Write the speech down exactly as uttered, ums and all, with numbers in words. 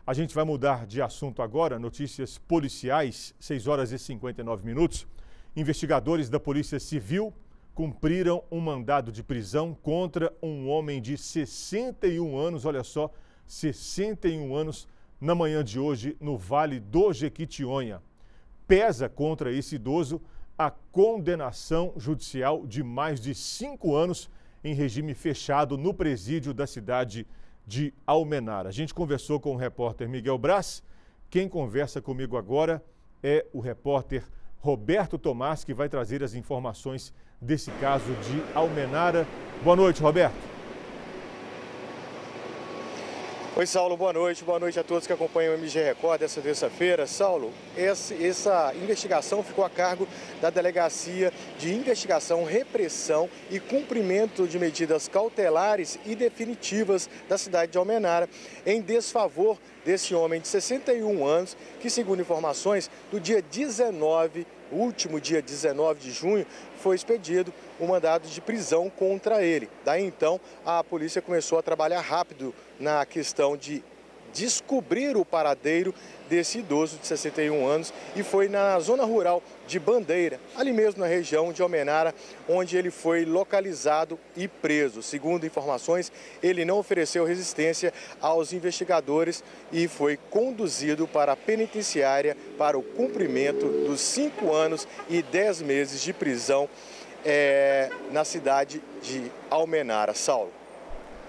A gente vai mudar de assunto agora, notícias policiais, seis horas e cinquenta e nove minutos. Investigadores da Polícia Civil cumpriram um mandado de prisão contra um homem de sessenta e um anos, olha só, sessenta e um anos, na manhã de hoje, no Vale do Jequitinhonha. Pesa contra esse idoso a condenação judicial de mais de cinco anos em regime fechado no presídio da cidade de Almenara. A gente conversou com o repórter Miguel Braz. Quem conversa comigo agora é o repórter Roberto Tomás, que vai trazer as informações desse caso de Almenara. Boa noite, Roberto. Oi, Saulo, boa noite. Boa noite a todos que acompanham o M G Record dessa terça-feira. Saulo, essa, essa investigação ficou a cargo da Delegacia de Investigação, Repressão e Cumprimento de Medidas Cautelares e Definitivas da cidade de Almenara, em desfavor desse homem de sessenta e um anos, que, segundo informações, no dia dezenove, último dia dezenove de junho, foi expedido um mandado de prisão contra ele. Daí então, a polícia começou a trabalhar rápido na questão de descobrir o paradeiro desse idoso de sessenta e um anos, e foi na zona rural de Bandeira, ali mesmo na região de Almenara, onde ele foi localizado e preso. Segundo informações, ele não ofereceu resistência aos investigadores e foi conduzido para a penitenciária para o cumprimento dos cinco anos e dez meses de prisão é, na cidade de Almenara. Saulo.